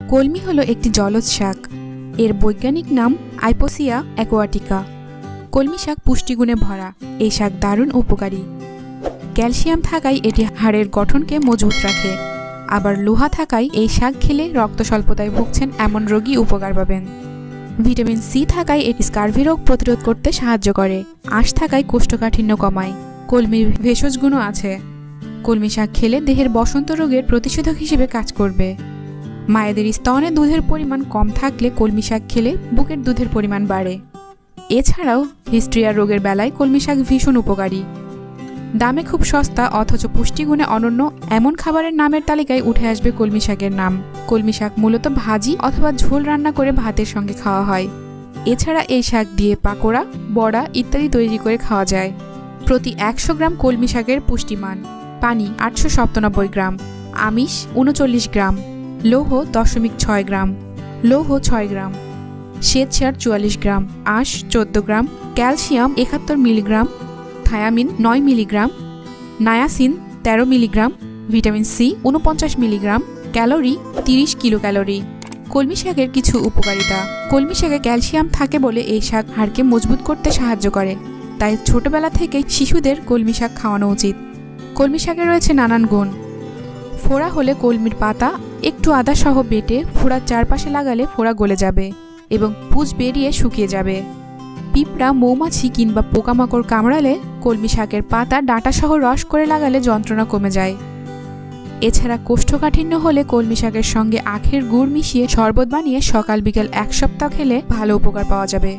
কলমি হলো একটি জলজ শাক। এর বৈজ্ঞানিক নাম আইপোসিয়া অ্যাকোয়াটিকা। কলমি শাক পুষ্টিগুণে ভরা। এই শাক দারুণ উপকারী। ক্যালসিয়াম থাকায় এটি হাড়ের গঠনকে মজবুত রাখে। আবার লোহা থাকায় এই শাক খেলে রক্ত স্বল্পতায় ভুগছেন এমন রোগী উপকার পাবেন। ভিটামিন সি থাকায় এটি স্কার্ভি রোগ প্রতিরোধ করতে সাহায্য করে। আঁশ থাকায় কোষ্ঠকাঠিন্য কমায়। কলমির ভেষজ গুণও আছে। কলমি শাক খেলে দেহের বসন্ত রোগের প্রতিষেধক হিসেবে কাজ করবে। মায়েদের স্তনে দুধের পরিমাণ কম থাকলে কলমি শাক খেলে বুকের দুধের পরিমাণ বাড়ে। এছাড়াও হিস্ট্রিয়া রোগের বেলায় কলমি শাক ভীষণ উপকারী। দামে খুব সস্তা অথচ পুষ্টিগুণে অনন্য এমন খাবারের নামের তালিকায় উঠে আসবে কলমি শাকের নাম। কলমি শাক মূলত ভাজি অথবা ঝোল রান্না করে ভাতের সঙ্গে খাওয়া হয়। এছাড়া এই শাক দিয়ে পাকোড়া, বড়া ইত্যাদি তৈরি করে খাওয়া যায়। প্রতি 100 গ্রাম কলমি শাকের পুষ্টিমান: পানি 897 গ্রাম, আমিষ 39 গ্রাম, লৌহ 0.6 গ্রাম, লৌহ 6 গ্রাম, শ্বেতসার 44 গ্রাম, আঁশ 14 gram, calcium 71 milligram, thiamine 9 milligram, niacin 13 milligram, vitamin C 49 milligram, calorie 30 kilo calorie. কলমি শাকের কিছু উপকারিতা: কলমি শাকে ক্যালসিয়াম থাকে বলে এই শাক হাড়কে মজবুত করতে সাহায্য করে। তাই ছোটবেলা থেকে শিশুদের কলমি শাক খাওয়ানো উচিত। কলমি শাকে রয়েছে নানান গুণ। ফোড়া হলে কলমির পাতা একটু আদা সহ বেটে ফোড়ার চারপাশে লাগালে ফোড়া গলে যাবে এবং পুঁজ বেরিয়ে শুকিয়ে যাবে। পিঁপড়া, মৌমাছি কিংবা পোকামাকড় কামড়ালে কলমি শাকের পাতা ডাঁটা সহ রস করে লাগালে যন্ত্রণা কমে যায়। এছাড়া কোষ্ঠকাঠিন্য হলে কলমি শাকের সঙ্গে আখের গুড় মিশিয়ে শরবত বানিয়ে সকাল বিকেল 1 সপ্তাহ খেলে ভালো উপকার পাওয়া যাবে।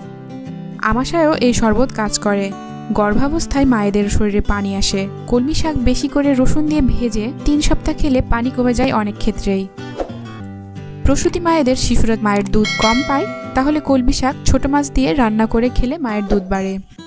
আমাশয়েও এই শরবত কাজ করে। গর্ভাবস্থায় মায়েদের শরীরে পানি আসে। কলমি শাক বেশি করে রসুন দিয়ে ভেজে 3 সপ্তাহ খেলে পানি কমে যায় অনেক ক্ষেত্রেই। প্রসূতি মায়েদের শিশুরা মায়ের দুধ কম পায়, তাহলে কলমি শাক ছোট মাছ দিয়ে রান্না করে খেলে মায়ের দুধ বাড়ে।